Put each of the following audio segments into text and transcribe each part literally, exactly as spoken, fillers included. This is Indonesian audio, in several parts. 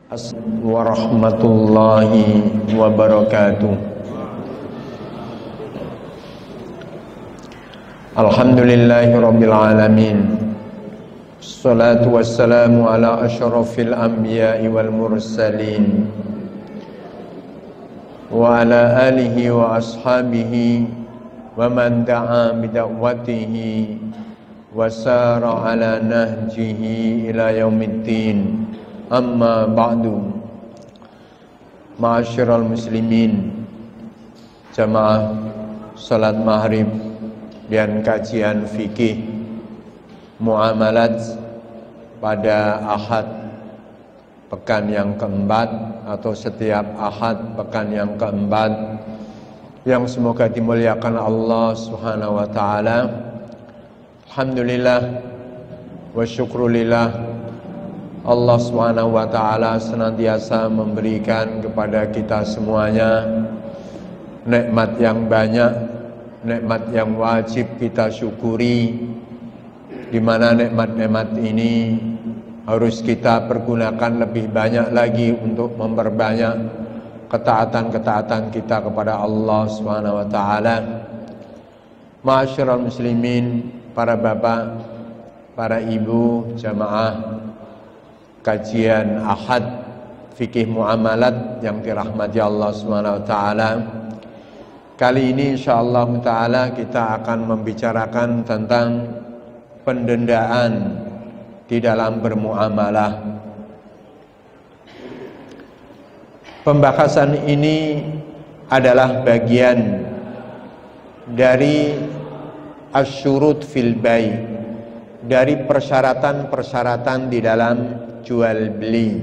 Assalamualaikum warahmatullahi wabarakatuh. Alhamdulillahi rabbil alamin. Assalatu wassalamu ala asyrafil anbiya'i wal mursalin wa ala alihi wa ashabihi wa man da'a bida'watihi wa sara ala nahjihi ila yaumiddin. Amma ba'du. Ma'asyiral muslimin, jamaah salat maghrib dan kajian fikih muamalat pada Ahad pekan yang keempat atau setiap Ahad pekan yang keempat yang semoga dimuliakan Allah Subhanahu wa taala. Alhamdulillah wa syukrulillah, Allah subhanahu wa ta'ala senantiasa memberikan kepada kita semuanya nikmat yang banyak, nikmat yang wajib kita syukuri, di mana nikmat-nikmat ini harus kita pergunakan lebih banyak lagi untuk memperbanyak ketaatan-ketaatan kita kepada Allah subhanahu wa ta'ala. Ma'asyiral muslimin, para bapak, para ibu, jamaah kajian Ahad fikih muamalat yang dirahmati Allah subhanahu wa taala. Kali ini insyaallah taala kita akan membicarakan tentang pendendaan di dalam bermuamalah. Pembahasan ini adalah bagian dari asyurut fil bai', dari persyaratan-persyaratan di dalam jual beli.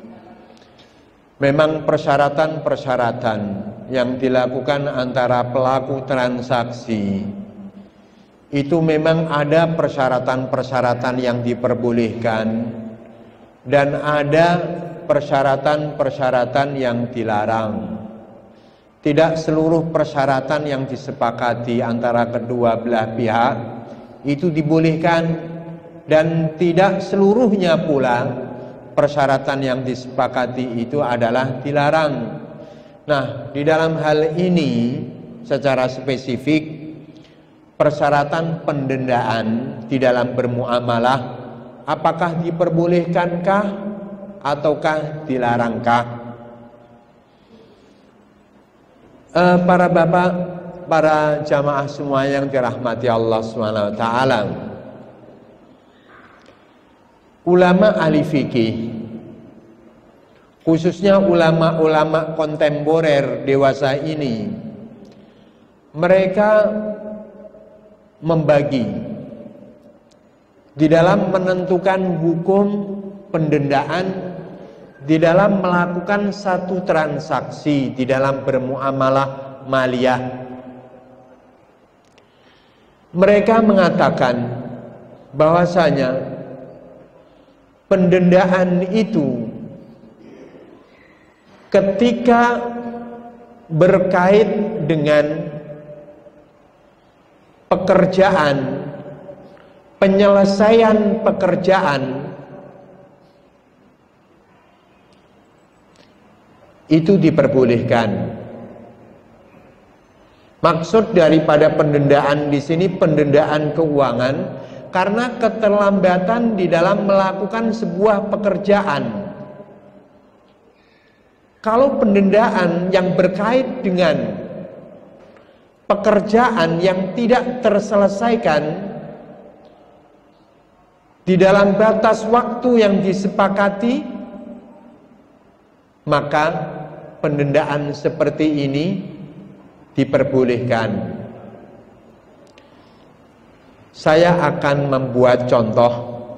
Memang persyaratan-persyaratan yang dilakukan antara pelaku transaksi itu memang ada persyaratan-persyaratan yang diperbolehkan dan ada persyaratan-persyaratan yang dilarang. Tidak seluruh persyaratan yang disepakati antara kedua belah pihak itu dibolehkan, dan tidak seluruhnya pula persyaratan yang disepakati itu adalah dilarang. Nah, di dalam hal ini secara spesifik persyaratan pendendaan di dalam bermuamalah apakah diperbolehkankah ataukah dilarangkah? Eh, para bapak, para jamaah semua yang dirahmati Allah subhanahu wa taala, ulama ahli fikih, khususnya ulama-ulama kontemporer dewasa ini, mereka membagi di dalam menentukan hukum pendendaan di dalam melakukan satu transaksi di dalam bermuamalah maliyah. Mereka mengatakan bahwasanya pendendaan itu ketika berkait dengan pekerjaan, penyelesaian pekerjaan, itu diperbolehkan. Maksud daripada pendendaan di sini pendendaan keuangan, karena keterlambatan di dalam melakukan sebuah pekerjaan. Kalau pendendaan yang berkait dengan pekerjaan yang tidak terselesaikan di dalam batas waktu yang disepakati, maka pendendaan seperti ini diperbolehkan. Saya akan membuat contoh,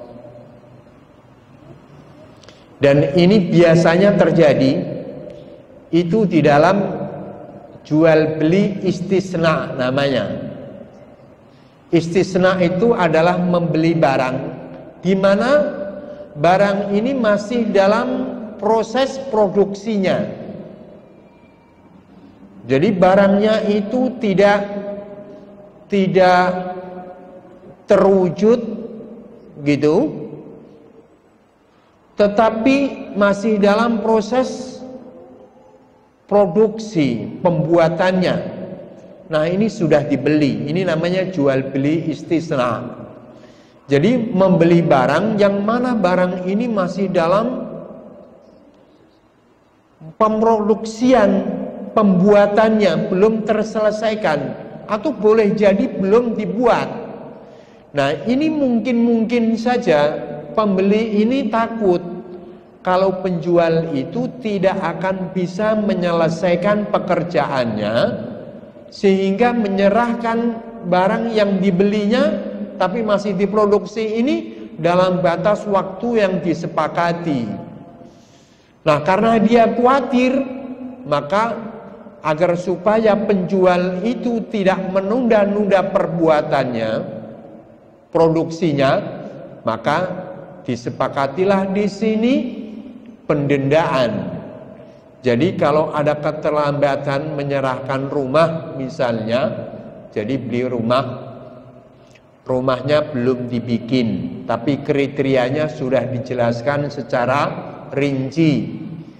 dan ini biasanya terjadi itu di dalam jual beli istisna namanya. Istisna itu adalah membeli barang di mana barang ini masih dalam proses produksinya. Jadi barangnya itu tidak tidak terwujud gitu, tetapi masih dalam proses produksi pembuatannya. Nah, ini sudah dibeli. Ini namanya jual beli istisna. Jadi membeli barang yang mana barang ini masih dalam pemroduksian, pembuatannya belum terselesaikan, atau boleh jadi belum dibuat. Nah, ini mungkin-mungkin saja pembeli ini takut kalau penjual itu tidak akan bisa menyelesaikan pekerjaannya, sehingga menyerahkan barang yang dibelinya tapi masih diproduksi ini dalam batas waktu yang disepakati. Nah, karena dia khawatir, maka agar supaya penjual itu tidak menunda-nunda perbuatannya, produksinya, maka disepakatilah di sini pendendaan. Jadi kalau ada keterlambatan menyerahkan rumah misalnya, jadi beli rumah, rumahnya belum dibikin, tapi kriterianya sudah dijelaskan secara rinci.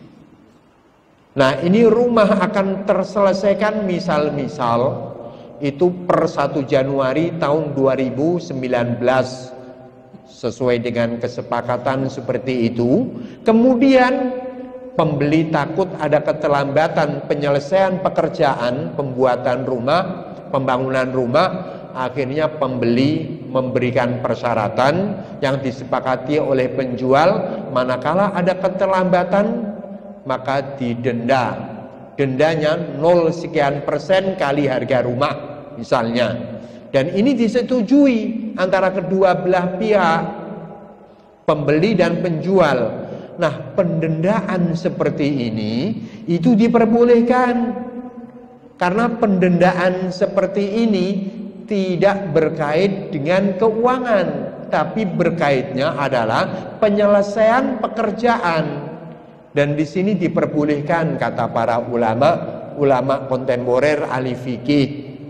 Nah, ini rumah akan terselesaikan misal-misal itu per satu Januari tahun dua ribu sembilan belas, sesuai dengan kesepakatan seperti itu. Kemudian pembeli takut ada keterlambatan penyelesaian pekerjaan pembuatan rumah, pembangunan rumah, akhirnya pembeli memberikan persyaratan yang disepakati oleh penjual, manakala ada keterlambatan maka didenda. Dendanya nol sekian persen kali harga rumah misalnya. Dan ini disetujui antara kedua belah pihak, pembeli dan penjual. Nah, pendendaan seperti ini itu diperbolehkan, karena pendendaan seperti ini tidak berkait dengan keuangan, tapi berkaitnya adalah penyelesaian pekerjaan. Dan di sini diperbolehkan, kata para ulama, ulama kontemporer ahli fikih.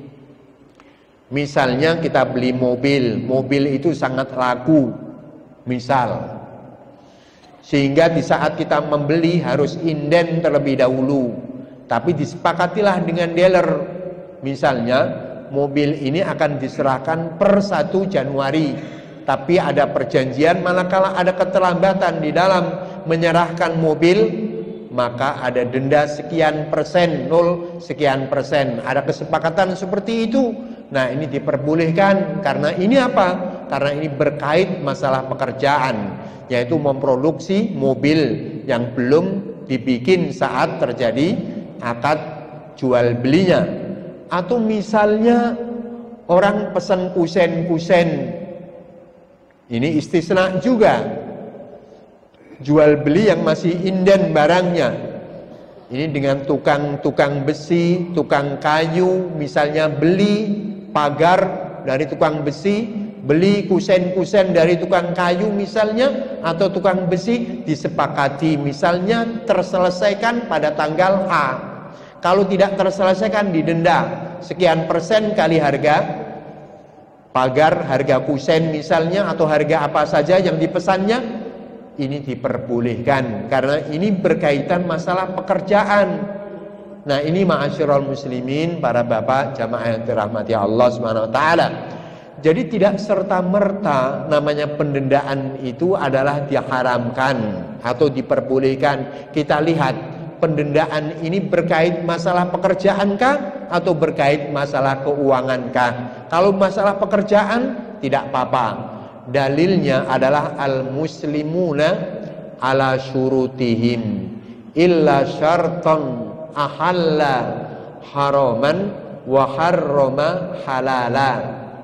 Misalnya kita beli mobil, mobil itu sangat laku, misal, sehingga di saat kita membeli harus inden terlebih dahulu, tapi disepakatilah dengan dealer, misalnya mobil ini akan diserahkan per satu Januari, tapi ada perjanjian manakala ada keterlambatan di dalam menyerahkan mobil, maka ada denda sekian persen, nol sekian persen. Ada kesepakatan seperti itu. Nah, ini diperbolehkan karena ini apa? Karena ini berkait masalah pekerjaan, yaitu memproduksi mobil yang belum dibikin saat terjadi akad jual belinya. Atau misalnya orang pesan kusen-kusen, ini istisna juga, jual beli yang masih inden barangnya. Ini dengan tukang-tukang besi, tukang kayu, misalnya beli pagar dari tukang besi, beli kusen-kusen dari tukang kayu misalnya, atau tukang besi, disepakati misalnya terselesaikan pada tanggal A. Kalau tidak terselesaikan didenda sekian persen kali harga pagar, harga kusen misalnya, atau harga apa saja yang dipesannya. Ini diperbolehkan karena ini berkaitan masalah pekerjaan. Nah, ini ma'asyiral muslimin, para bapak jamaah yang dirahmati Allah Subhanahu wa taala. Jadi tidak serta-merta namanya pendendaan itu adalah diharamkan atau diperbolehkan. Kita lihat pendendaan ini berkait masalah pekerjaankah atau berkait masalah keuangankah? Kalau masalah pekerjaan tidak apa-apa. Dalilnya adalah al-muslimuna ala syurutihim illa syarton ahalla haraman wa harrama halala.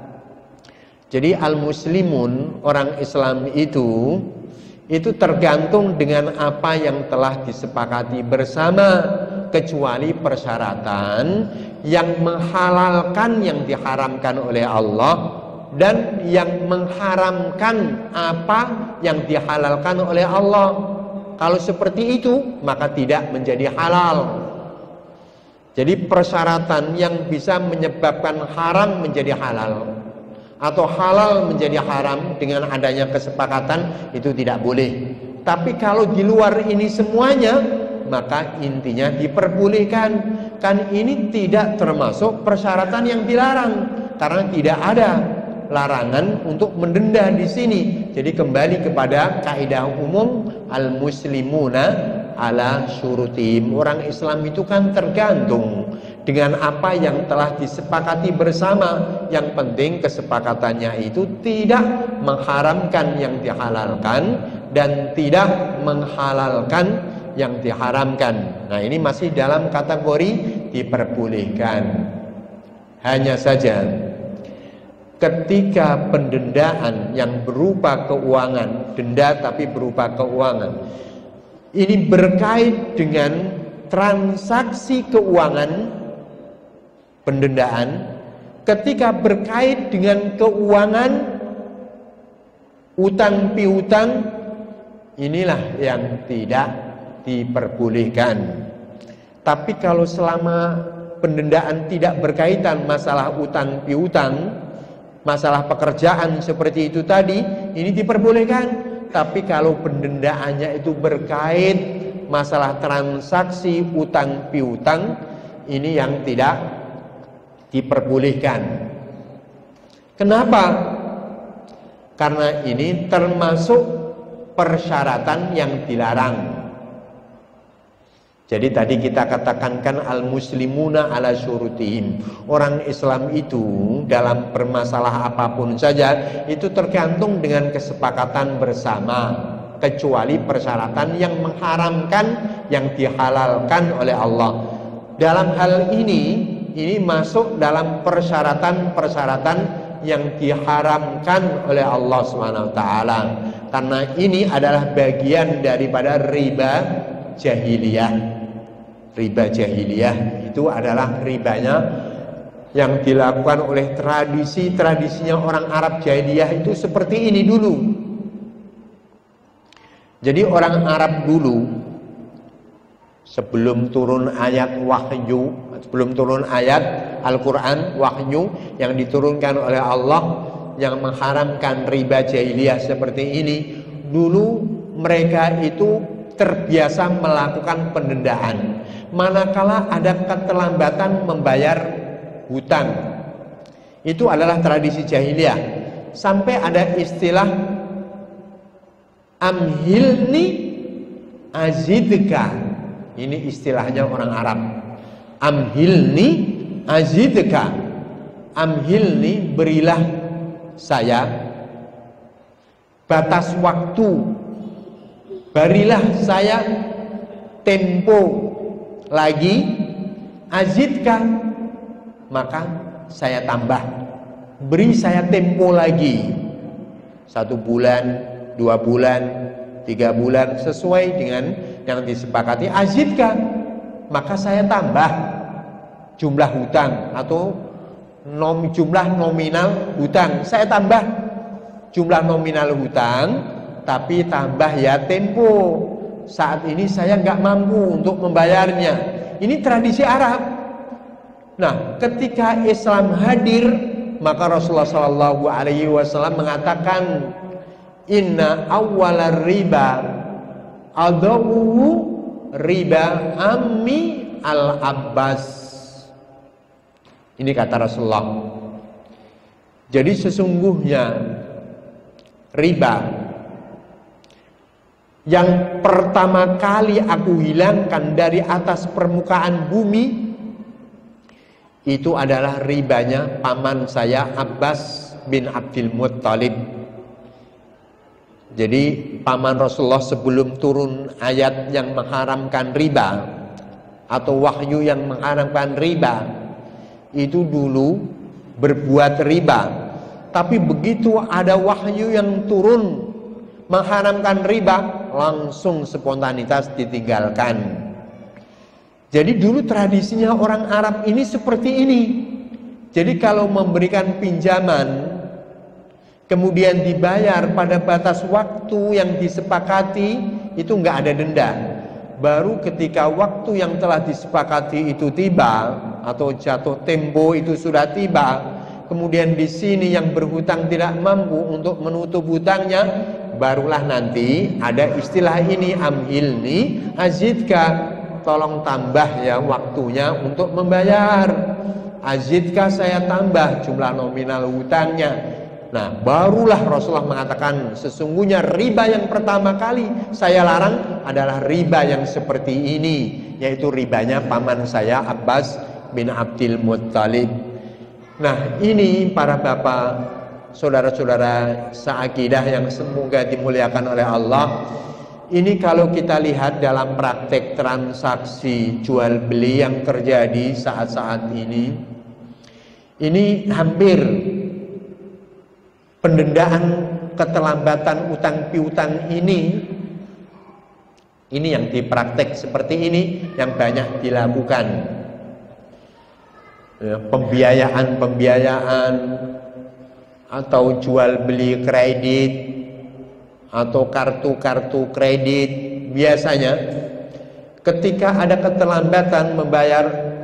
Jadi al-muslimun, orang Islam itu itu tergantung dengan apa yang telah disepakati bersama, kecuali persyaratan yang menghalalkan yang diharamkan oleh Allah dan yang mengharamkan apa yang dihalalkan oleh Allah. Kalau seperti itu maka tidak menjadi halal. Jadi persyaratan yang bisa menyebabkan haram menjadi halal atau halal menjadi haram dengan adanya kesepakatan itu tidak boleh. Tapi kalau di luar ini semuanya, maka intinya diperbolehkan. Kan ini tidak termasuk persyaratan yang dilarang, karena tidak ada larangan untuk mendenda di sini. Jadi kembali kepada kaidah umum al-muslimuna ala syurutihim. Orang Islam itu kan tergantung dengan apa yang telah disepakati bersama. Yang penting kesepakatannya itu tidak mengharamkan yang dihalalkan dan tidak menghalalkan yang diharamkan. Nah, ini masih dalam kategori diperbolehkan. Hanya saja ketika pendendaan yang berupa keuangan, denda tapi berupa keuangan, ini berkait dengan transaksi keuangan, pendendaan ketika berkait dengan keuangan, utang piutang, inilah yang tidak diperbolehkan. Tapi kalau selama pendendaan tidak berkaitan masalah utang piutang, masalah pekerjaan seperti itu tadi, ini diperbolehkan. Tapi kalau pendendaannya itu berkait masalah transaksi utang piutang, ini yang tidak diperbolehkan. Kenapa? Karena ini termasuk persyaratan yang dilarang. Jadi tadi kita katakan kan al-muslimuna ala syurutihim. Orang Islam itu dalam bermasalah apapun saja itu tergantung dengan kesepakatan bersama, kecuali persyaratan yang mengharamkan yang dihalalkan oleh Allah. Dalam hal ini, ini masuk dalam persyaratan-persyaratan yang diharamkan oleh Allah subhanahu wa taala. Karena ini adalah bagian daripada riba jahiliyah. Riba jahiliyah itu adalah ribanya yang dilakukan oleh tradisi-tradisinya orang Arab jahiliyah itu seperti ini dulu. Jadi orang Arab dulu sebelum turun ayat wahyu, sebelum turun ayat Al-Quran wahyu yang diturunkan oleh Allah yang mengharamkan riba jahiliyah seperti ini, dulu mereka itu terbiasa melakukan pendendaan manakala ada keterlambatan membayar hutang. Itu adalah tradisi jahiliyah. Sampai ada istilah amhilni azidka. Ini istilahnya orang Arab. Amhilni azidka. Amhilni, berilah saya batas waktu, berilah saya tempo lagi, azidka, maka saya tambah, beri saya tempo lagi, satu bulan, dua bulan, tiga bulan, sesuai dengan yang disepakati. Azidka, maka saya tambah jumlah hutang atau nom, jumlah nominal hutang, saya tambah jumlah nominal hutang, tapi tambah ya tempo. Saat ini saya nggak mampu untuk membayarnya. Ini tradisi Arab. Nah, ketika Islam hadir, maka Rasulullah Shallallahu Alaihi Wasallam mengatakan, Inna awwalar riba adawu riba ammi al Abbas. Ini kata Rasulullah. Jadi sesungguhnya riba yang pertama kali aku hilangkan dari atas permukaan bumi itu adalah ribanya paman saya Abbas bin Abdul Muttalib. Jadi paman Rasulullah sebelum turun ayat yang mengharamkan riba atau wahyu yang mengharamkan riba itu dulu berbuat riba. Tapi begitu ada wahyu yang turun mengharamkan riba, langsung spontanitas ditinggalkan. Jadi dulu tradisinya orang Arab ini seperti ini. Jadi kalau memberikan pinjaman kemudian dibayar pada batas waktu yang disepakati, itu nggak ada denda. Baru ketika waktu yang telah disepakati itu tiba atau jatuh tempo itu sudah tiba, kemudian di sini yang berhutang tidak mampu untuk menutup hutangnya, barulah nanti ada istilah ini, amhilni azidka, tolong tambah ya waktunya untuk membayar. Azidka, saya tambah jumlah nominal hutangnya. Nah, barulah Rasulullah mengatakan sesungguhnya riba yang pertama kali saya larang adalah riba yang seperti ini, yaitu ribanya paman saya Abbas bin Abdul Muttalib. Nah, ini para bapak, saudara-saudara seakidah yang semoga dimuliakan oleh Allah. Ini kalau kita lihat dalam praktek transaksi jual beli yang terjadi saat-saat ini, ini hampir pendendaan keterlambatan utang piutang ini, ini yang dipraktek seperti ini yang banyak dilakukan. Ya, pembiayaan-pembiayaan atau jual beli kredit atau kartu-kartu kredit, biasanya ketika ada keterlambatan membayar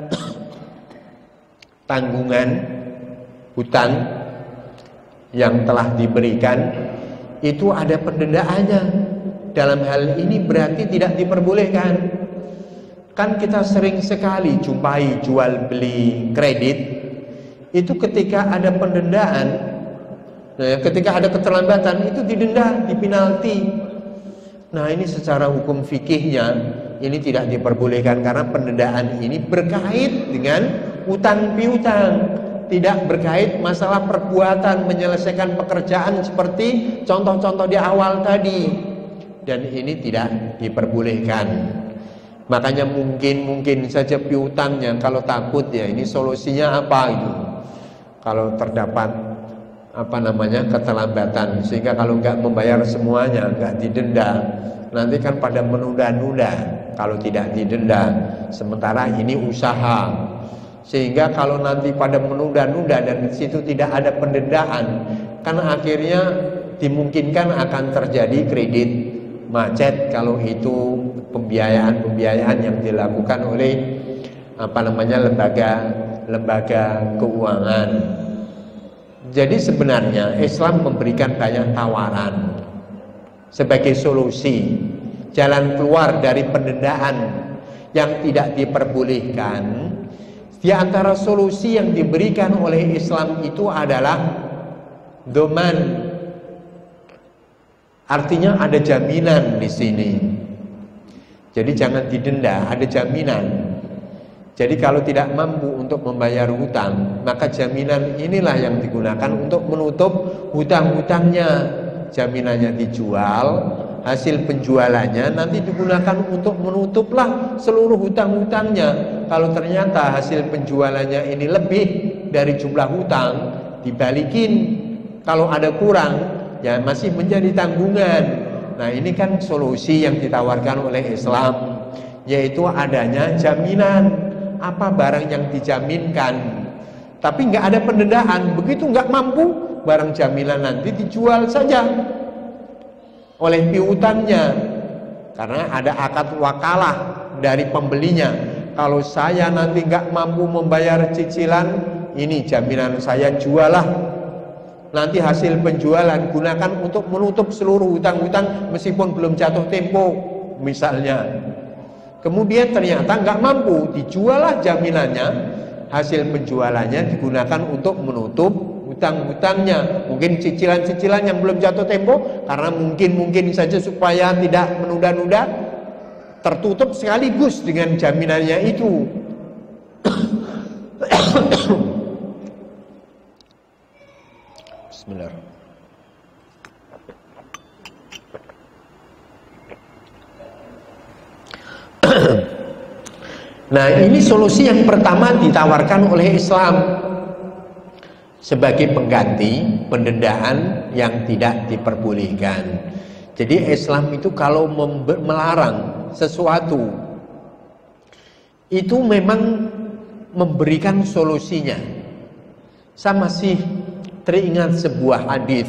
tanggungan hutang yang telah diberikan, itu ada pendendaannya. Dalam hal ini berarti tidak diperbolehkan. Kan kita sering sekali jumpai jual beli kredit, itu ketika ada pendendaan, nah, ketika ada keterlambatan itu didenda, dipinalti. Nah, ini secara hukum fikihnya ini tidak diperbolehkan karena pendendaan ini berkait dengan utang piutang, tidak berkait masalah perbuatan menyelesaikan pekerjaan seperti contoh-contoh di awal tadi, dan ini tidak diperbolehkan. Makanya mungkin mungkin saja piutangnya kalau takut ya ini solusinya apa itu, kalau terdapat apa namanya keterlambatan, sehingga kalau nggak membayar semuanya, nggak didenda, nanti kan pada menunda-nunda kalau tidak didenda. Sementara ini usaha, sehingga kalau nanti pada menunda-nunda dan di situ tidak ada pendendaan, kan akhirnya dimungkinkan akan terjadi kredit macet kalau itu pembiayaan-pembiayaan yang dilakukan oleh apa namanya lembaga-lembaga keuangan. Jadi sebenarnya Islam memberikan banyak tawaran sebagai solusi jalan keluar dari pendendaan yang tidak diperbolehkan. Di antara solusi yang diberikan oleh Islam itu adalah doman. Artinya ada jaminan di sini. Jadi jangan didenda, ada jaminan. Jadi kalau tidak mampu untuk membayar hutang, maka jaminan inilah yang digunakan untuk menutup hutang-hutangnya. Jaminannya dijual, hasil penjualannya nanti digunakan untuk menutuplah seluruh hutang-hutangnya. Kalau ternyata hasil penjualannya ini lebih dari jumlah hutang, dibalikin. Kalau ada kurang, ya masih menjadi tanggungan. Nah, ini kan solusi yang ditawarkan oleh Islam, yaitu adanya jaminan. Apa barang yang dijaminkan, tapi nggak ada pendendaan. Begitu nggak mampu, barang jaminan nanti dijual saja oleh piutangnya, karena ada akad wakalah dari pembelinya. Kalau saya nanti nggak mampu membayar cicilan, ini jaminan saya jualah. Nanti hasil penjualan gunakan untuk menutup seluruh hutang-hutang meskipun belum jatuh tempo, misalnya. Kemudian ternyata nggak mampu, dijualah jaminannya, hasil penjualannya digunakan untuk menutup hutang-hutangnya. Mungkin cicilan-cicilan yang belum jatuh tempo, karena mungkin-mungkin saja supaya tidak menunda-nunda, tertutup sekaligus dengan jaminannya itu. Bismillah. Nah, ini solusi yang pertama ditawarkan oleh Islam sebagai pengganti pendendaan yang tidak diperbolehkan. Jadi Islam itu kalau melarang sesuatu itu memang memberikan solusinya. Saya masih teringat sebuah hadis.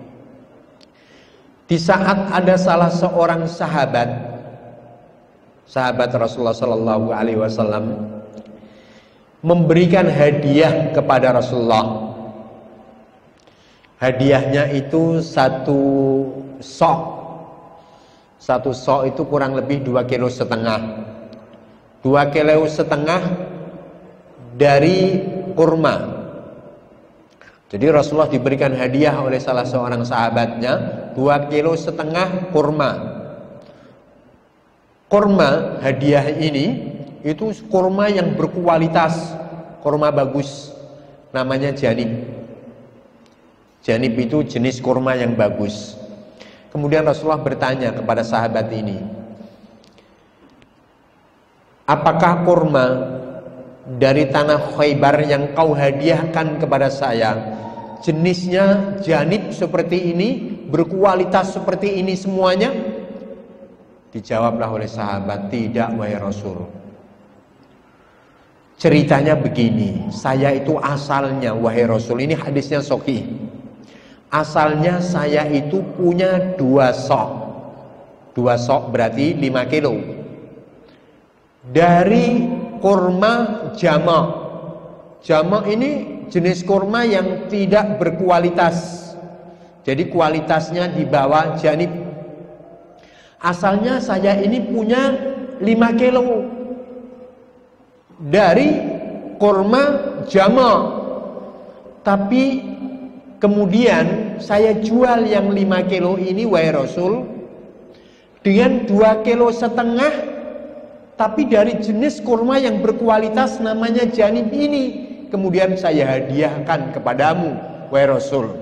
Di saat ada salah seorang sahabat Sahabat Rasulullah Sallallahu Alaihi Wasallam memberikan hadiah kepada Rasulullah. Hadiahnya itu satu sok. Satu sok itu kurang lebih dua kilo setengah. Dua kilo setengah dari kurma. Jadi Rasulullah diberikan hadiah oleh salah seorang sahabatnya dua kilo setengah kurma. Kurma hadiah ini itu kurma yang berkualitas, kurma bagus, namanya janib. Janib itu jenis kurma yang bagus. Kemudian Rasulullah bertanya kepada sahabat ini, apakah kurma dari tanah Khaybar yang kau hadiahkan kepada saya jenisnya janib seperti ini, berkualitas seperti ini semuanya? Dijawablah oleh sahabat, tidak wahai Rasul. Ceritanya begini, saya itu asalnya wahai Rasul, ini hadisnya sahih. Asalnya saya itu punya dua sok. Dua sok berarti lima kilo. Dari kurma jamak. Jamak ini jenis kurma yang tidak berkualitas. Jadi kualitasnya di bawah janib. Asalnya saya ini punya lima kilo. Dari kurma jamak. Tapi kemudian saya jual yang lima kilo ini wahai Rasul dengan dua kilo setengah, tapi dari jenis kurma yang berkualitas namanya janib ini. Kemudian saya hadiahkan kepadamu wahai Rasul.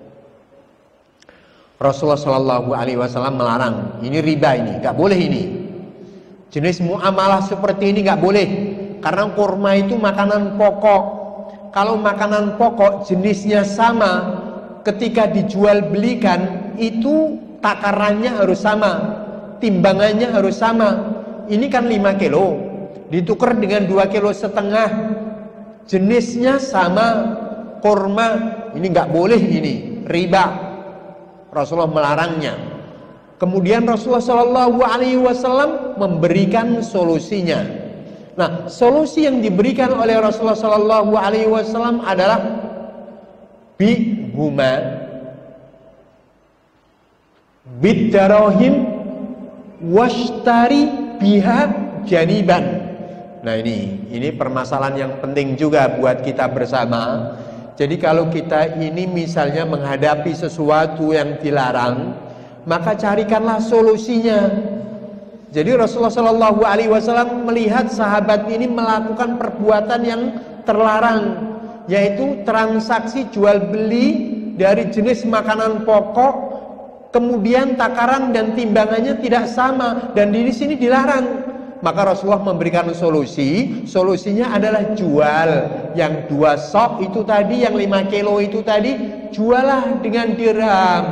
Rasulullah Shallallahu Alaihi Wasallam melarang. Ini riba, ini nggak boleh ini. Jenis muamalah seperti ini nggak boleh, karena kurma itu makanan pokok. Kalau makanan pokok jenisnya sama, ketika dijual belikan itu takarannya harus sama, timbangannya harus sama. Ini kan lima kilo ditukar dengan dua kilo setengah, jenisnya sama, kurma, ini nggak boleh, ini riba. Rasulullah melarangnya. Kemudian Rasulullah Shallallahu Alaihi Wasallam memberikan solusinya. Nah, solusi yang diberikan oleh Rasulullah Shallallahu Alaihi Wasallam adalah bihuma bidarahim washtari biha janiban. Nah ini, ini permasalahan yang penting juga buat kita bersama. Jadi kalau kita ini misalnya menghadapi sesuatu yang dilarang, maka carikanlah solusinya. Jadi Rasulullah Shallallahu Alaihi Wasallam melihat sahabat ini melakukan perbuatan yang terlarang, yaitu transaksi jual beli dari jenis makanan pokok, kemudian takaran dan timbangannya tidak sama, dan di sini dilarang. Maka Rasulullah memberikan solusi. Solusinya adalah jual yang dua sok itu tadi, yang lima kilo itu tadi, jualah dengan dirham.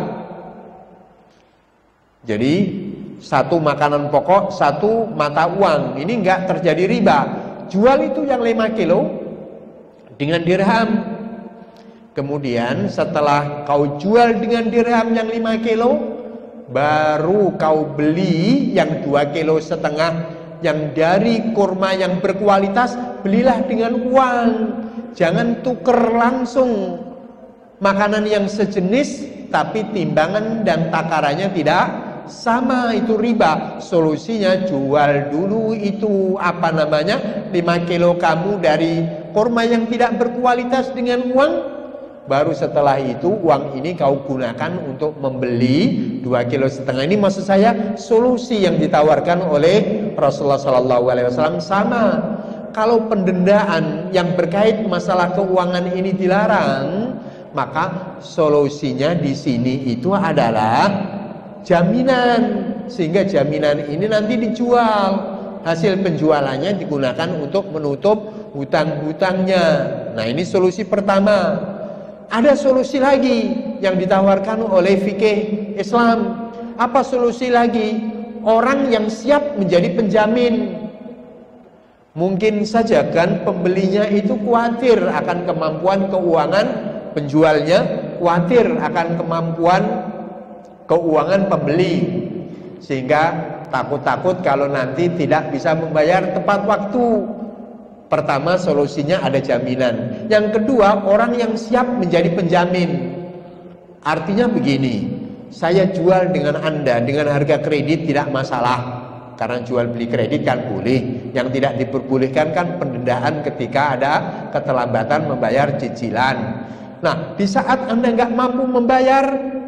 Jadi satu makanan pokok, satu mata uang. Ini enggak terjadi riba. Jual itu yang lima kilo dengan dirham. Kemudian setelah kau jual dengan dirham yang lima kilo, baru kau beli yang dua kilo setengah yang dari kurma yang berkualitas, belilah dengan uang. Jangan tuker langsung makanan yang sejenis tapi timbangan dan takarannya tidak sama, itu riba. Solusinya jual dulu itu apa namanya lima kilo kamu dari kurma yang tidak berkualitas dengan uang, baru setelah itu uang ini kau gunakan untuk membeli dua kilo setengah. Ini maksud saya solusi yang ditawarkan oleh Rasulullah Shallallahu Alaihi Wasallam sama. Kalau pendendaan yang berkait masalah keuangan ini dilarang, maka solusinya di sini itu adalah jaminan, sehingga jaminan ini nanti dijual, hasil penjualannya digunakan untuk menutup hutang-hutangnya. Nah ini solusi pertama. Ada solusi lagi yang ditawarkan oleh fikih Islam. Apa solusi lagi? Orang yang siap menjadi penjamin. Mungkin saja kan pembelinya itu khawatir akan kemampuan keuangan penjualnya, khawatir akan kemampuan keuangan pembeli, sehingga takut-takut kalau nanti tidak bisa membayar tepat waktu. Pertama, solusinya ada jaminan. Yang kedua, orang yang siap menjadi penjamin. Artinya begini, saya jual dengan Anda dengan harga kredit tidak masalah, karena jual beli kredit kan boleh. Yang tidak diperbolehkan kan pendendaan ketika ada keterlambatan membayar cicilan. Nah, di saat Anda nggak mampu membayar,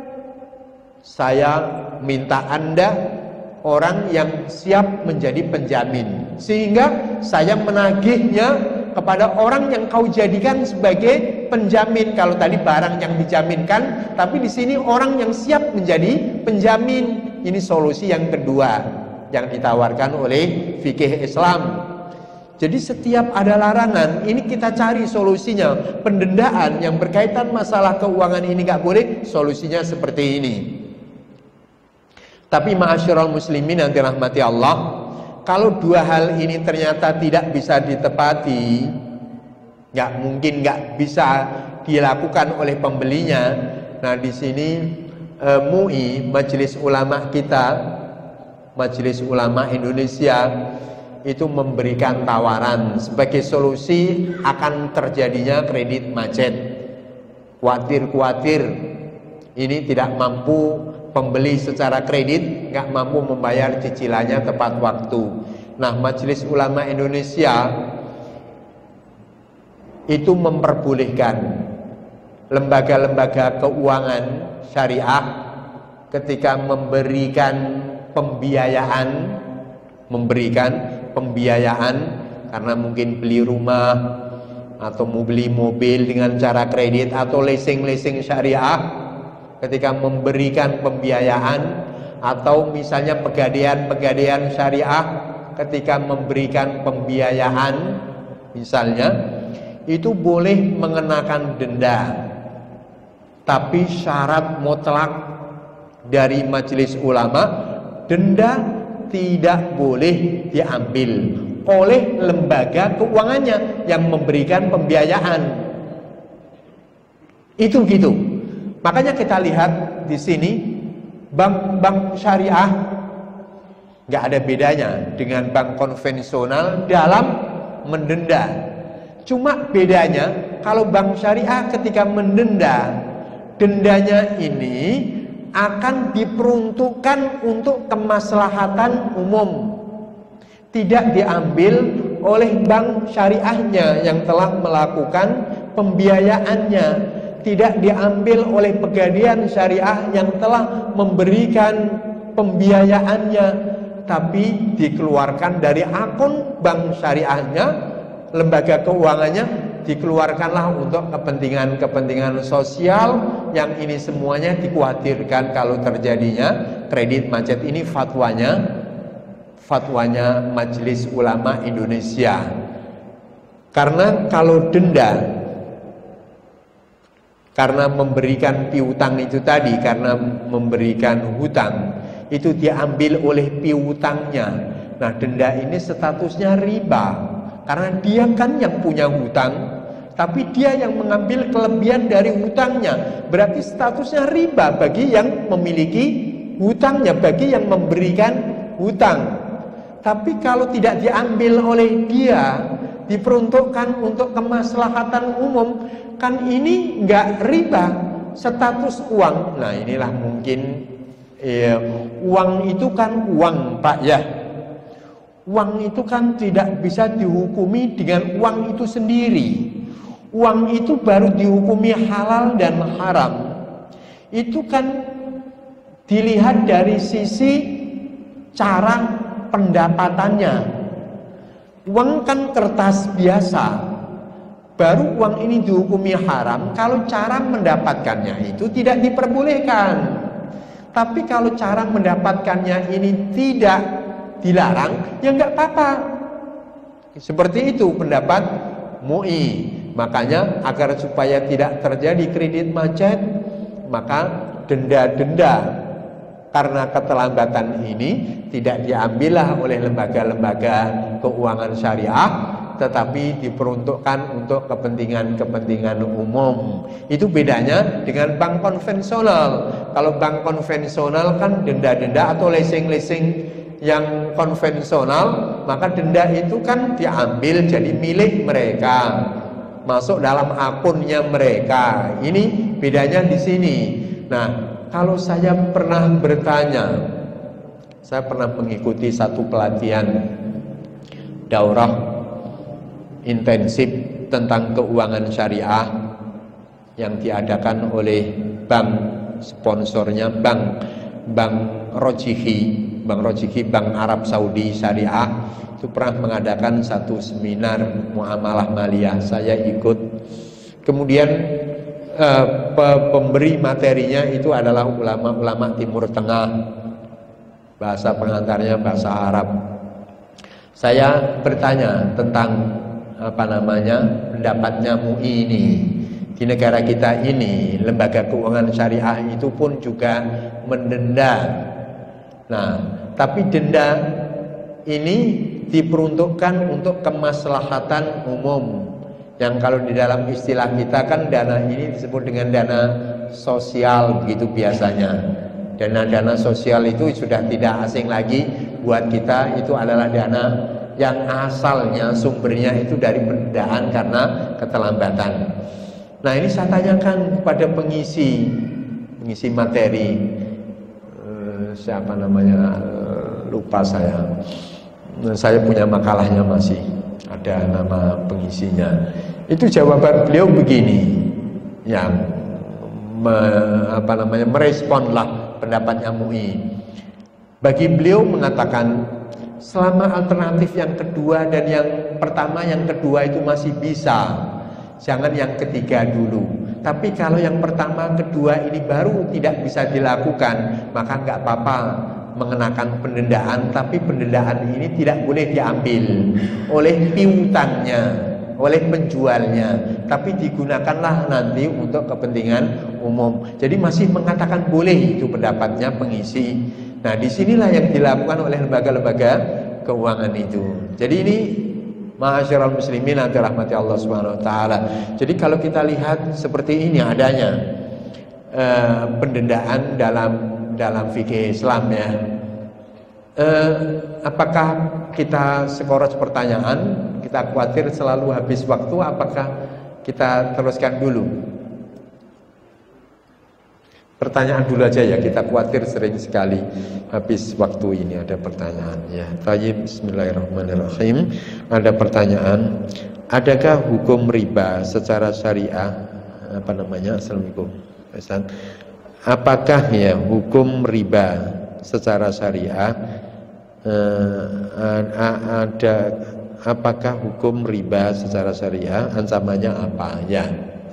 saya minta Anda orang yang siap menjadi penjamin, sehingga saya menagihnya kepada orang yang kau jadikan sebagai penjamin. Kalau tadi barang yang dijaminkan, tapi di sini orang yang siap menjadi penjamin. Ini solusi yang kedua yang ditawarkan oleh fikih Islam. Jadi setiap ada larangan, ini kita cari solusinya. Pendendaan yang berkaitan masalah keuangan ini nggak boleh, solusinya seperti ini. Tapi ma'asyiral muslimin yang dirahmati Allah, kalau dua hal ini ternyata tidak bisa ditepati, nggak mungkin nggak bisa dilakukan oleh pembelinya. Nah, di sini eh, M U I, Majelis Ulama kita, Majelis Ulama Indonesia, itu memberikan tawaran sebagai solusi akan terjadinya kredit macet. Khawatir-khawatir ini tidak mampu, pembeli secara kredit nggak mampu membayar cicilannya tepat waktu. Nah, Majelis Ulama Indonesia itu memperbolehkan lembaga-lembaga keuangan syariah ketika memberikan pembiayaan, memberikan pembiayaan karena mungkin beli rumah atau mau beli mobil dengan cara kredit atau leasing-leasing syariah, ketika memberikan pembiayaan atau misalnya pegadaian-pegadaian syariah ketika memberikan pembiayaan misalnya, itu boleh mengenakan denda, tapi syarat mutlak dari majelis ulama, denda tidak boleh diambil oleh lembaga keuangannya yang memberikan pembiayaan. Itu gitu. Makanya kita lihat di sini bank-bank syariah nggak ada bedanya dengan bank konvensional dalam mendenda. Cuma bedanya kalau bank syariah ketika mendenda, dendanya ini akan diperuntukkan untuk kemaslahatan umum, tidak diambil oleh bank syariahnya yang telah melakukan pembiayaannya, tidak diambil oleh pegadaian syariah yang telah memberikan pembiayaannya, tapi dikeluarkan dari akun bank syariahnya, lembaga keuangannya, dikeluarkanlah untuk kepentingan-kepentingan sosial yang ini semuanya dikhawatirkan kalau terjadinya kredit macet. Ini fatwanya fatwanya Majelis Ulama Indonesia. Karena kalau denda karena memberikan piutang itu tadi, karena memberikan hutang itu diambil oleh piutangnya. Nah, denda ini statusnya riba. Karena dia kan yang punya hutang, tapi dia yang mengambil kelebihan dari hutangnya. Berarti statusnya riba bagi yang memiliki hutangnya, bagi yang memberikan hutang. Tapi kalau tidak diambil oleh dia, diperuntukkan untuk kemaslahatan umum, kan ini enggak riba, status uang. Nah, inilah mungkin eh, uang itu kan uang, Pak, ya. Uang itu kan tidak bisa dihukumi dengan uang itu sendiri. Uang itu baru dihukumi halal dan haram. Itu kan dilihat dari sisi cara pendapatannya. Uang kan kertas biasa. Baru uang ini dihukumi haram kalau cara mendapatkannya itu tidak diperbolehkan. Tapi kalau cara mendapatkannya ini tidak dilarang, ya nggak apa-apa. Seperti itu pendapat M U I. Makanya agar supaya tidak terjadi kredit macet, maka denda-denda karena keterlambatan ini tidak diambillah oleh lembaga-lembaga keuangan syariah, tetapi diperuntukkan untuk kepentingan-kepentingan umum. Itu bedanya dengan bank konvensional. Kalau bank konvensional kan denda-denda atau leasing-leasing yang konvensional, maka denda itu kan diambil jadi milik mereka, masuk dalam akunnya mereka. Ini bedanya di sini. Nah, kalau saya pernah bertanya, saya pernah mengikuti satu pelatihan daurah intensif tentang keuangan syariah yang diadakan oleh bank sponsornya, bank Bank Rojihi, Bank Rojihi, Bank Arab Saudi Syariah, itu pernah mengadakan satu seminar muamalah maliyah. Saya ikut. Kemudian eh, pemberi materinya itu adalah ulama-ulama Timur Tengah, bahasa pengantarnya bahasa Arab. Saya bertanya tentang apa namanya pendapatnya M U I ini. Di negara kita ini, lembaga keuangan syariah itu pun juga mendenda. Nah, tapi denda ini diperuntukkan untuk kemaslahatan umum, yang kalau di dalam istilah kita kan dana ini disebut dengan dana sosial, begitu biasanya. Dana-dana sosial itu sudah tidak asing lagi buat kita, itu adalah dana yang asalnya sumbernya itu dari pendendaan karena keterlambatan. Nah, ini saya tanyakan kepada pengisi pengisi materi, uh, siapa namanya, uh, lupa saya. Saya punya makalahnya, masih ada nama pengisinya. Itu jawaban beliau begini, yang me, apa namanya meresponlah pendapatnya M U I. Bagi beliau mengatakan, selama alternatif yang kedua dan yang pertama, yang kedua itu masih bisa, jangan yang ketiga dulu. Tapi kalau yang pertama, kedua ini baru tidak bisa dilakukan, maka nggak apa-apa mengenakan pendendaan. Tapi pendendaan ini tidak boleh diambil oleh piutannya, oleh penjualnya, tapi digunakanlah nanti untuk kepentingan umum. Jadi masih mengatakan boleh, itu pendapatnya pengisi. Nah, disinilah yang dilakukan oleh lembaga-lembaga keuangan itu. Jadi ini ma'asyiral muslimin yang dirahmati Allah Subhanahu wa taala. Jadi kalau kita lihat seperti ini adanya eh, pendendaan dalam dalam fikih Islam ya. Eh, apakah kita sekoros pertanyaan, kita khawatir selalu habis waktu, apakah kita teruskan dulu? Pertanyaan dulu aja ya, kita khawatir sering sekali habis waktu ini. Ada pertanyaan ya. Tayyib, bismillahirrahmanirrahim. Ada pertanyaan, adakah hukum riba secara syariah, apa namanya, assalamualaikum Ustaz, apakah ya hukum riba secara syariah eh, ada apakah hukum riba secara syariah, ancamannya apa ya?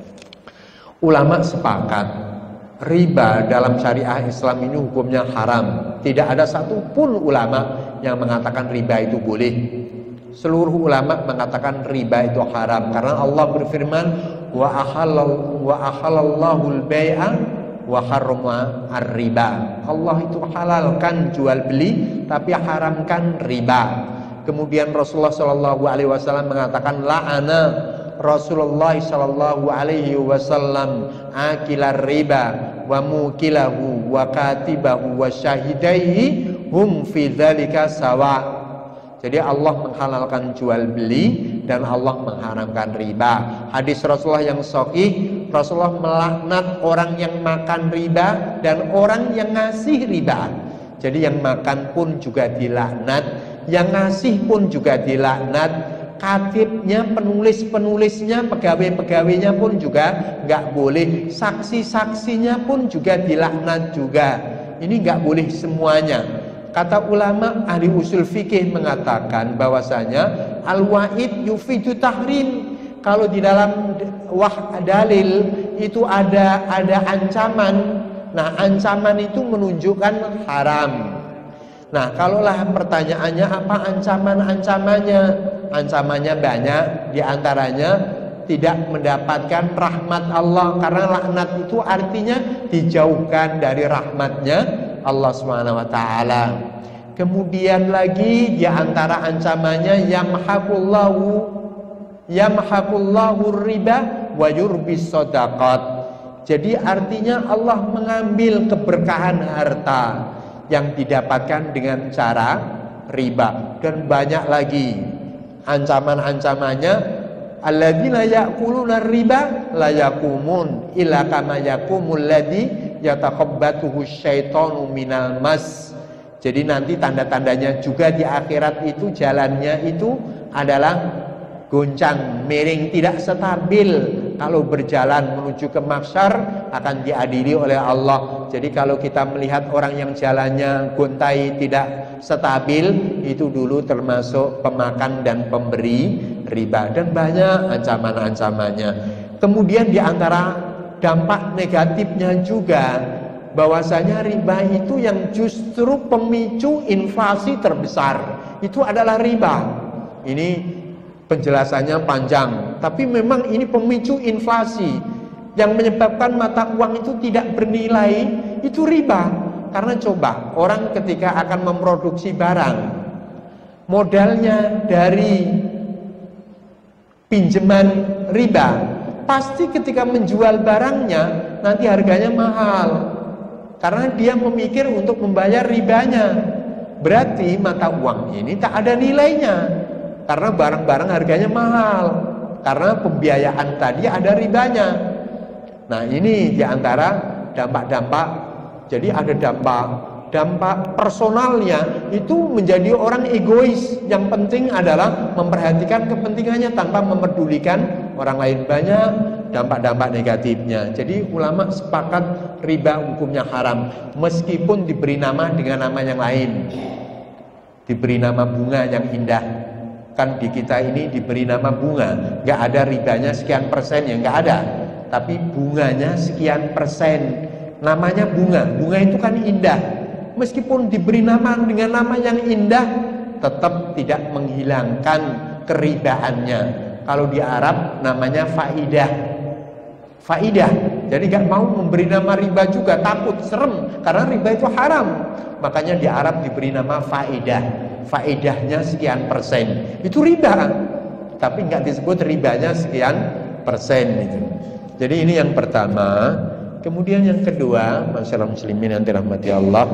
Ulama sepakat riba dalam syariah Islam ini hukumnya haram. Tidak ada satupun ulama yang mengatakan riba itu boleh. Seluruh ulama mengatakan riba itu haram, karena Allah berfirman, wa ahallal wa ahallallahu al-bai'a wa harrama ar-riba. Allah itu halalkan jual beli tapi haramkan riba. Kemudian Rasulullah shallallahu alaihi wasallam mengatakan, la'ana Rasulullah sallallahu alaihi wasallam akilar riba wa mukilahu wa katibahu wa syahidaihi hum fi dzalika sawa. Jadi Allah menghalalkan jual beli dan Allah mengharamkan riba. Hadis Rasulullah yang sahih, Rasulullah melaknat orang yang makan riba dan orang yang ngasih riba. Jadi yang makan pun juga dilaknat, yang ngasih pun juga dilaknat. Katibnya, penulis-penulisnya, pegawai-pegawainya pun juga nggak boleh. Saksi-saksinya pun juga dilaknat juga. Ini nggak boleh semuanya. Kata ulama ahli usul fikih mengatakan bahwasanya al-wa'id yufidu tahrim. Kalau di dalam wah dalil itu ada ada ancaman. Nah, ancaman itu menunjukkan haram. Nah, kalaulah pertanyaannya apa ancaman-ancamannya? Ancamannya banyak, diantaranya tidak mendapatkan rahmat Allah, karena laknat itu artinya dijauhkan dari rahmatnya Allah subhanahu wa taala. Kemudian lagi diantara ancamannya yamhaqullahu yamhaqullahu riba wa yurbis shadaqat. Jadi artinya Allah mengambil keberkahan harta yang didapatkan dengan cara riba. Dan banyak lagi ancaman-ancamannya, alladzina ya'kuluna riba la yaqumun illa kama yaqumul ladzi yatakhabbatuhu syaitanu minal mas. Jadi nanti tanda-tandanya juga di akhirat itu jalannya itu adalah goncang, miring, tidak stabil. Kalau berjalan menuju ke mahsyar akan diadili oleh Allah. Jadi kalau kita melihat orang yang jalannya gontai, tidak stabil, itu dulu termasuk pemakan dan pemberi riba, dan banyak ancaman-ancamannya. Kemudian di antara dampak negatifnya juga bahwasanya riba itu yang justru pemicu inflasi terbesar itu adalah riba. Ini penjelasannya panjang, tapi memang ini pemicu inflasi yang menyebabkan mata uang itu tidak bernilai, itu riba. Karena coba orang ketika akan memproduksi barang, modalnya dari pinjaman riba, pasti ketika menjual barangnya nanti harganya mahal, karena dia memikir untuk membayar ribanya. Berarti mata uang ini tak ada nilainya, karena barang-barang harganya mahal, karena pembiayaan tadi ada ribanya. Nah, ini diantara dampak-dampak. Jadi ada dampak dampak personalnya itu menjadi orang egois. Yang penting adalah memperhatikan kepentingannya tanpa memedulikan orang lain. Banyak dampak-dampak negatifnya. Jadi ulama sepakat riba hukumnya haram, meskipun diberi nama dengan nama yang lain, diberi nama bunga yang indah. Kan di kita ini diberi nama bunga, nggak ada ribanya sekian persen, ya nggak ada, tapi bunganya sekian persen, namanya bunga. Bunga itu kan indah, meskipun diberi nama dengan nama yang indah, tetap tidak menghilangkan keribaannya. Kalau di Arab namanya faidah, faidah. Jadi nggak mau memberi nama riba juga, takut, serem, karena riba itu haram. Makanya di Arab diberi nama faidah. Faedahnya sekian persen, itu riba, tapi nggak disebut ribanya sekian persen itu. Jadi ini yang pertama. Kemudian yang kedua, masyarakat muslimin yang dirahmati Allah,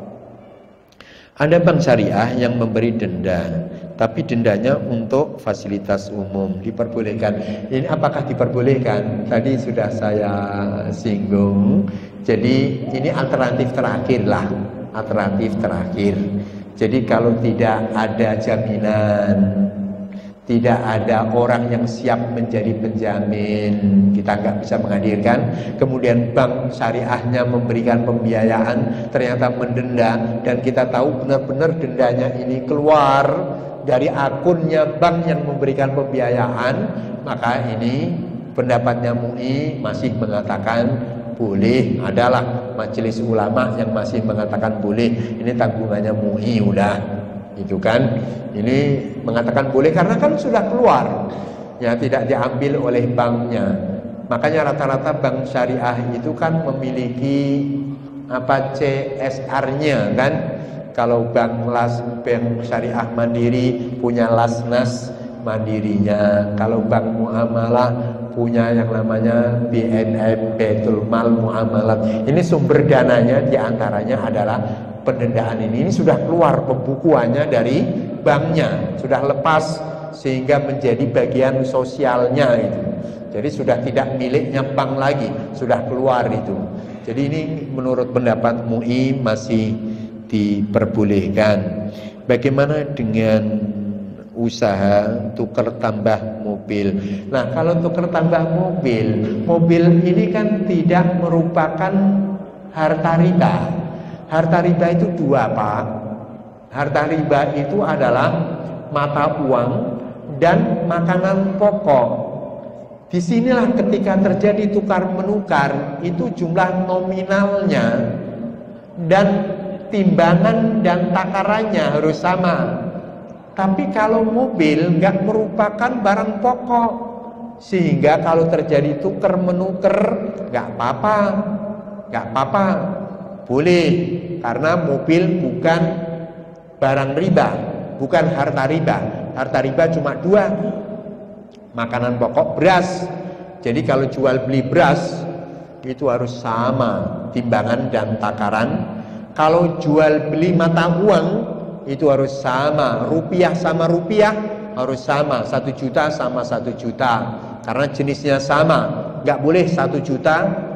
ada bank syariah yang memberi denda, tapi dendanya untuk fasilitas umum, diperbolehkan. Ini apakah diperbolehkan? Tadi sudah saya singgung. Jadi ini alternatif terakhir lah, alternatif terakhir. Jadi kalau tidak ada jaminan, tidak ada orang yang siap menjadi penjamin, kita nggak bisa menghadirkan. Kemudian bank syariahnya memberikan pembiayaan, ternyata mendenda, dan kita tahu benar-benar dendanya ini keluar dari akunnya bank yang memberikan pembiayaan, maka ini pendapatnya M U I masih mengatakan boleh. Adalah majelis ulama yang masih mengatakan boleh. Ini tanggungannya M U I udah, itu kan. Ini mengatakan boleh karena kan sudah keluar, ya, tidak diambil oleh banknya. Makanya rata-rata bank syariah itu kan memiliki apa C S R-nya kan. Kalau bank las bank syariah mandiri punya lasnas mandirinya. Kalau bank muamalah punya yang namanya B N M, Baitul Mal Muamalat. Ini sumber dananya diantaranya adalah pendendaan ini. Ini sudah keluar pembukuannya dari banknya, sudah lepas sehingga menjadi bagian sosialnya itu. Jadi sudah tidak miliknya bank lagi, sudah keluar itu. Jadi ini menurut pendapat M U I masih diperbolehkan. Bagaimana dengan usaha tukar tambah mobil? Nah, kalau tukar tambah mobil, mobil ini kan tidak merupakan harta riba. Harta riba itu dua, Pak. Harta riba itu adalah mata uang dan makanan pokok. Disinilah ketika terjadi tukar menukar, itu jumlah nominalnya dan timbangan dan takarannya harus sama. Tapi kalau mobil nggak merupakan barang pokok, sehingga kalau terjadi tukar menukar nggak apa-apa, nggak apa-apa, boleh, karena mobil bukan barang riba, bukan harta riba. Harta riba cuma dua, makanan pokok, beras. Jadi kalau jual beli beras itu harus sama timbangan dan takaran. Kalau jual beli mata uang itu harus sama, rupiah sama rupiah harus sama, satu juta sama satu juta, karena jenisnya sama. Nggak boleh satu juta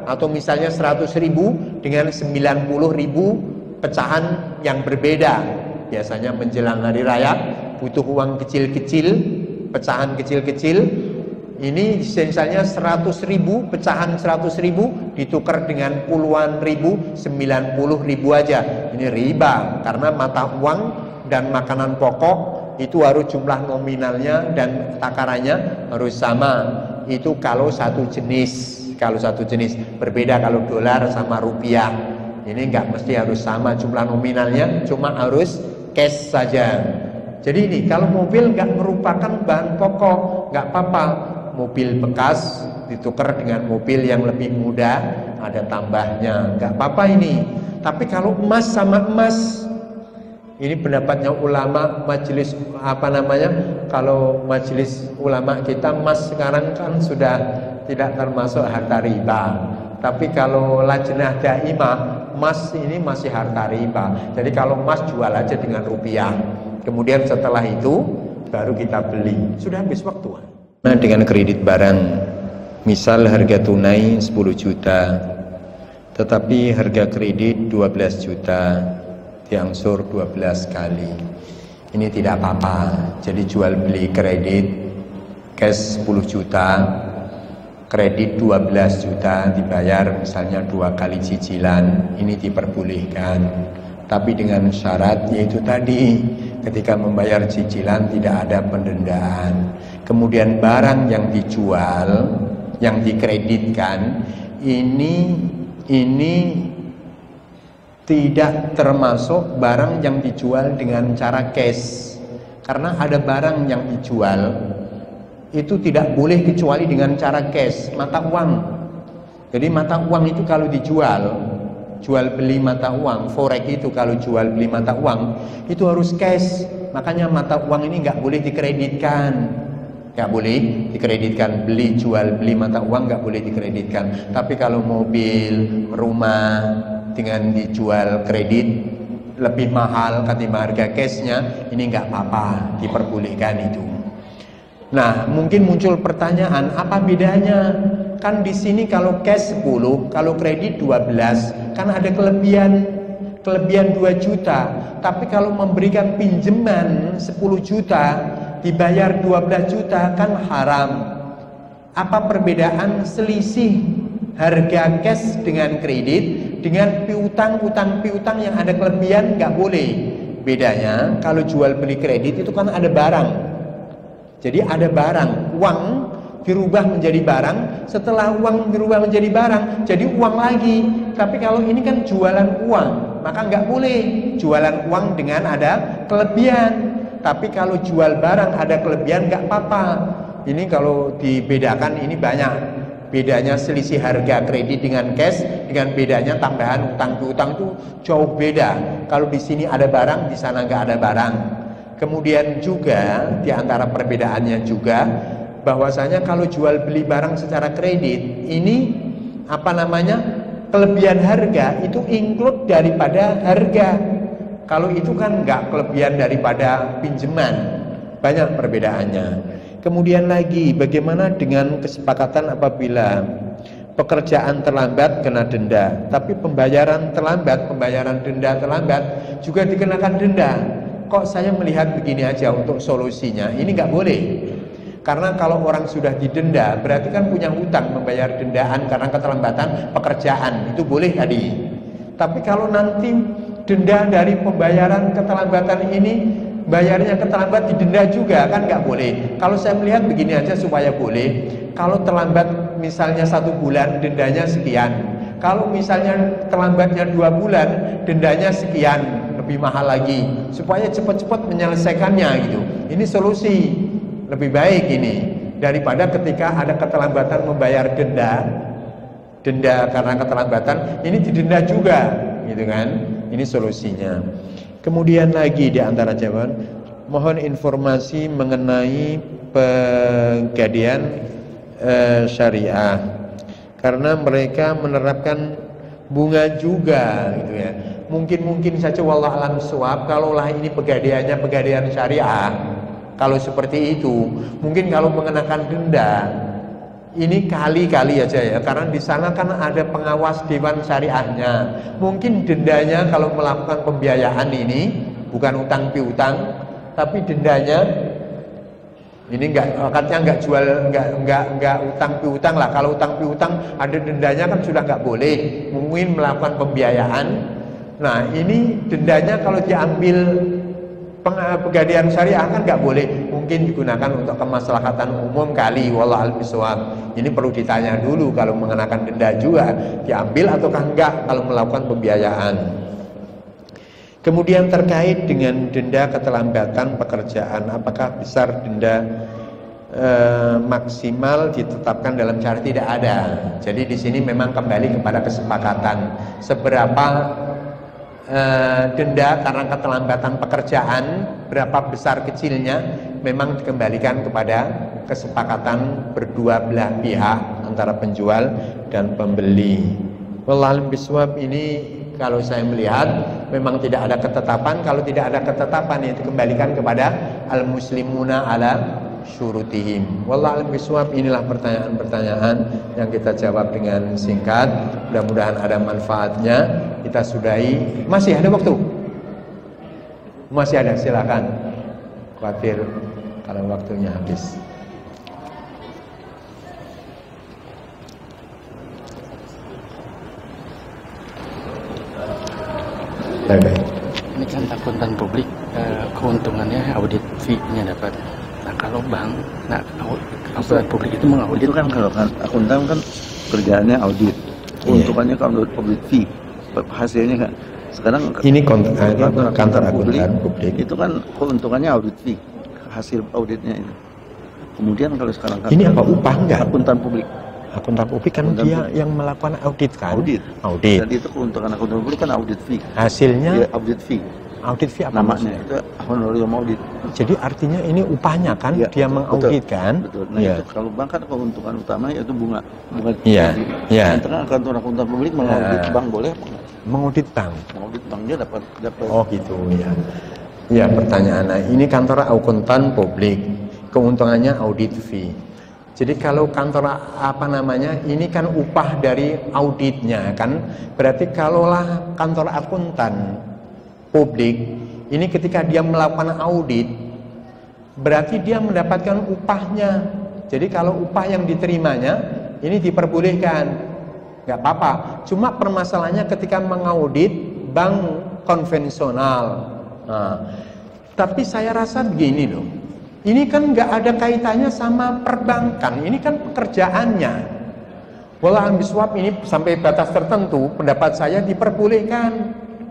atau misalnya seratus ribu dengan sembilan puluh ribu pecahan yang berbeda. Biasanya menjelang hari raya butuh uang kecil-kecil, pecahan kecil-kecil. Ini misalnya seratus ribu, pecahan seratus ribu ditukar dengan puluhan ribu, sembilan puluh ribu aja. Ini riba, karena mata uang dan makanan pokok itu harus jumlah nominalnya dan takarannya harus sama. Itu kalau satu jenis. Kalau satu jenis, berbeda kalau dolar sama rupiah. Ini enggak mesti harus sama jumlah nominalnya, cuma harus cash saja. Jadi ini kalau mobil enggak merupakan bahan pokok, enggak apa-apa. Mobil bekas ditukar dengan mobil yang lebih muda, ada tambahnya, enggak apa-apa ini. Tapi kalau emas sama emas, ini pendapatnya ulama majelis apa namanya? Kalau majelis ulama kita, emas sekarang kan sudah tidak termasuk harta riba. Tapi kalau lajnah daimah, emas ini masih harta riba. Jadi kalau emas jual aja dengan rupiah. Kemudian setelah itu baru kita beli. Sudah habis waktu. Nah, dengan kredit barang, misal harga tunai sepuluh juta, tetapi harga kredit dua belas juta, diangsur dua belas kali. Ini tidak apa-apa. Jadi jual beli kredit cash sepuluh juta, kredit dua belas juta dibayar misalnya dua kali cicilan, ini diperbolehkan. Tapi dengan syarat yaitu tadi, ketika membayar cicilan tidak ada pendendaan. Kemudian barang yang dijual, yang dikreditkan, ini ini tidak termasuk barang yang dijual dengan cara cash. Karena ada barang yang dijual itu tidak boleh kecuali dengan cara cash, mata uang. Jadi mata uang itu kalau dijual, jual beli mata uang, forex itu kalau jual beli mata uang itu harus cash. Makanya mata uang ini nggak boleh dikreditkan, nggak boleh dikreditkan. Beli jual beli mata uang nggak boleh dikreditkan. Tapi kalau mobil, rumah dengan dijual kredit lebih mahal ketimbang harga cashnya, ini nggak apa-apa, diperbolehkan itu. Nah, mungkin muncul pertanyaan, apa bedanya? Kan di sini kalau cash sepuluh, kalau kredit dua belas, kan ada kelebihan kelebihan dua juta. Tapi kalau memberikan pinjaman sepuluh juta dibayar dua belas juta kan haram. Apa perbedaan selisih harga cash dengan kredit dengan piutang, utang piutang yang ada kelebihan nggak boleh. Bedanya kalau jual beli kredit itu kan ada barang. Jadi ada barang, uang dirubah menjadi barang, setelah uang dirubah menjadi barang, jadi uang lagi. Tapi kalau ini kan jualan uang, maka nggak boleh jualan uang dengan ada kelebihan. Tapi kalau jual barang ada kelebihan nggak apa-apa. Ini kalau dibedakan ini banyak. Bedanya selisih harga kredit dengan cash, dengan bedanya tambahan utang piutang itu jauh beda. Kalau di sini ada barang, di sana nggak ada barang. Kemudian juga di antara perbedaannya juga bahwasanya kalau jual beli barang secara kredit ini apa namanya kelebihan harga itu include daripada harga. Kalau itu kan nggak kelebihan daripada pinjaman. Banyak perbedaannya. Kemudian lagi bagaimana dengan kesepakatan apabila pekerjaan terlambat kena denda, tapi pembayaran terlambat, pembayaran denda terlambat juga dikenakan denda. Kok saya melihat begini aja untuk solusinya? Ini nggak boleh. Karena kalau orang sudah didenda, berarti kan punya hutang membayar dendaan karena keterlambatan pekerjaan. Itu boleh tadi. Tapi kalau nanti denda dari pembayaran keterlambatan ini, bayarnya keterlambat didenda juga, kan nggak boleh. Kalau saya melihat begini aja supaya boleh. Kalau terlambat misalnya satu bulan, dendanya sekian. Kalau misalnya terlambatnya dua bulan, dendanya sekian. Lebih mahal lagi supaya cepat-cepat menyelesaikannya gitu. Ini solusi lebih baik ini daripada ketika ada keterlambatan membayar denda, denda karena keterlambatan ini didenda juga, gitu kan? Ini solusinya. Kemudian lagi di antara jawaban, mohon informasi mengenai pegadaian eh, syariah karena mereka menerapkan bunga juga, gitu ya. Mungkin-mungkin saja wallah alam suwab, kalaulah ini pegadaiannya pegadaian syariah, kalau seperti itu mungkin kalau mengenakan denda ini kali-kali aja ya, karena di sana kan ada pengawas dewan syariahnya. Mungkin dendanya kalau melakukan pembiayaan ini bukan utang piutang, tapi dendanya ini enggak, akadnya enggak jual, enggak enggak enggak utang piutang lah. Kalau utang piutang ada dendanya kan sudah enggak boleh. Mungkin melakukan pembiayaan. Nah ini dendanya kalau diambil Pegadaian syariah kan nggak boleh, mungkin digunakan untuk kemaslahatan umum kali, wallahu a'lam bishawab. Ini perlu ditanya dulu kalau mengenakan denda juga diambil ataukah enggak kalau melakukan pembiayaan. Kemudian terkait dengan denda keterlambatan pekerjaan, apakah besar denda e, maksimal ditetapkan dalam syariat? Tidak ada. Jadi di sini memang kembali kepada kesepakatan seberapa Uh, denda karena keterlambatan pekerjaan, berapa besar kecilnya memang dikembalikan kepada kesepakatan berdua belah pihak antara penjual dan pembeli. Wallahu a'lam bishawab. Ini kalau saya melihat memang tidak ada ketetapan. Kalau tidak ada ketetapan, itu kembalikan kepada al-muslimuna ala syurutihim. Wallahu a'lam bishawab. Inilah pertanyaan-pertanyaan yang kita jawab dengan singkat. Mudah-mudahan ada manfaatnya. Kita sudahi. Masih ada waktu? Masih ada, silakan. Khawatir kalau waktunya habis. Baik-baik. Ini kan akuntan publik, eh, keuntungannya audit fee-nya dapat. Nah kalau bank, nah akuntan publik itu mengaudit. Itu kan kalau kan akuntan kan kerjaannya audit, keuntungannya yeah. Kalau audit fee, hasilnya kan. Sekarang ini kantor, kantor, kantor akuntan publik, publik itu kan keuntungannya audit fee, hasil auditnya itu. Kemudian kalau sekarang kan ini apa upah enggak? Akuntan publik. Akuntan publik kan akuntan dia publik. Yang melakukan audit kan? Audit. Audit. Jadi itu keuntungan akuntan publik kan audit fee. Hasilnya? Ya, audit fee. Audit fee apa namanya? Itu honorarium audit. Jadi artinya ini upahnya kan ya, dia mengaudit kan? Betul. Nah ya. Itu kalau bank kan keuntungan utama yaitu bunga. Bunga. Iya. Iya. Antara kantor akuntan publik mengaudit nah. Bank boleh apa enggak? Mengaudit bank. Mengaudit bank dia dapat dapat. Oh gitu ya. Ya pertanyaannya ini kantor akuntan publik keuntungannya audit fee. Jadi kalau kantor apa namanya ini kan upah dari auditnya kan, berarti kalaulah kantor akuntan publik ini ketika dia melakukan audit berarti dia mendapatkan upahnya. Jadi kalau upah yang diterimanya ini diperbolehkan, nggak apa-apa. Cuma permasalahannya ketika mengaudit bank konvensional. Nah, tapi saya rasa begini loh. Ini kan nggak ada kaitannya sama perbankan, ini kan pekerjaannya. Wallahu a'lam ini sampai batas tertentu pendapat saya diperbolehkan.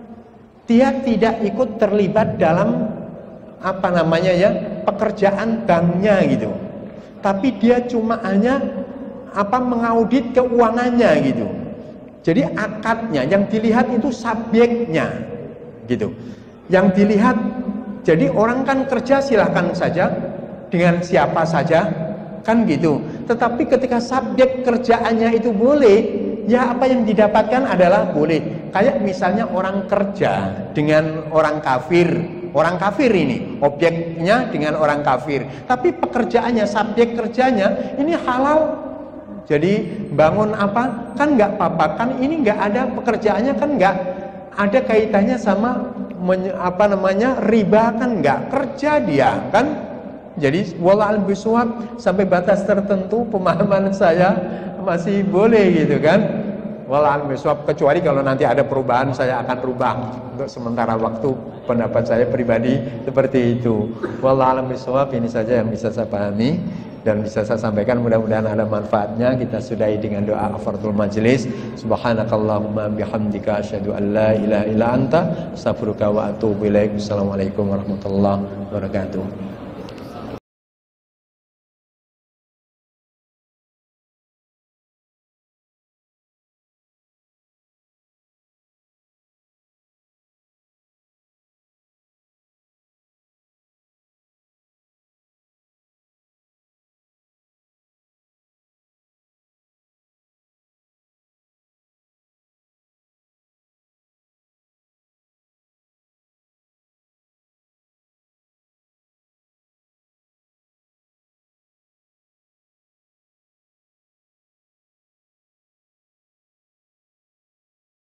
Dia tidak ikut terlibat dalam apa namanya ya pekerjaan banknya gitu. Tapi dia cuma hanya apa mengaudit keuangannya gitu. Jadi akadnya yang dilihat itu subjeknya gitu. Yang dilihat. Jadi orang kan kerja silahkan saja dengan siapa saja kan gitu. Tetapi ketika subjek kerjaannya itu boleh, ya apa yang didapatkan adalah boleh. Kayak misalnya orang kerja dengan orang kafir, orang kafir ini objeknya dengan orang kafir. Tapi pekerjaannya, subjek kerjanya ini halal. Jadi bangun apa kan nggak apa-apa kan ini nggak ada pekerjaannya kan nggak ada kaitannya sama Men, apa namanya riba kan nggak kerja dia kan. Jadi wallahu a'lam bishawab sampai batas tertentu pemahaman saya masih boleh gitu kan. Wallahu a'lam bishawab kecuali kalau nanti ada perubahan saya akan rubah untuk sementara waktu pendapat saya pribadi seperti itu. Wallahu a'lam bishawab. Ini saja yang bisa saya pahami dan bisa saya sampaikan, mudah-mudahan ada manfaatnya. Kita sudahi dengan doa kafaratul majelis. Subhanakallahumma bihamdika asyhadu an la ilaha illa anta astaghfiruka wa atubu ilaik. Assalamualaikum warahmatullahi wabarakatuh.